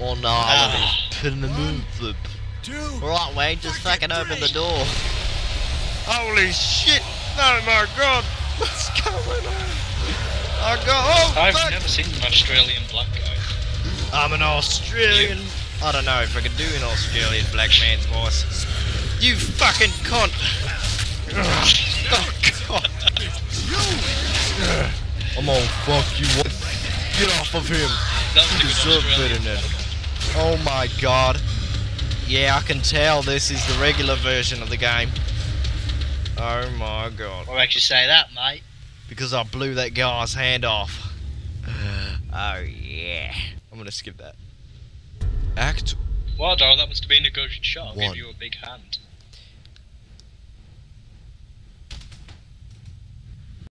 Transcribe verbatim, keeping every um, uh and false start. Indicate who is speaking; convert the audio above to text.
Speaker 1: Oh no,
Speaker 2: Ah.
Speaker 1: pin the move flip. Right, Wayne, just fucking open the door. Holy shit! Oh my god! What's going on? I got. Oh,
Speaker 2: I've
Speaker 1: fuck.
Speaker 2: never seen an Australian black guy.
Speaker 1: I'm an Australian.
Speaker 2: You?
Speaker 1: I don't know if I could do an Australian black man's voice. You fucking cunt! Oh god! I'm gonna fuck you up. Get off of him.
Speaker 2: That was
Speaker 1: You
Speaker 2: a good
Speaker 1: deserve better
Speaker 2: Australian.
Speaker 1: than that. Oh my god. Yeah, I can tell this is the regular version of the game. Oh my god.
Speaker 2: What makes you say that, mate?
Speaker 1: Because I blew that guy's hand off. Oh yeah. I'm gonna skip that. Act
Speaker 2: Well, though, that must have been a good shot. I'll
Speaker 1: One.
Speaker 2: give you a big hand.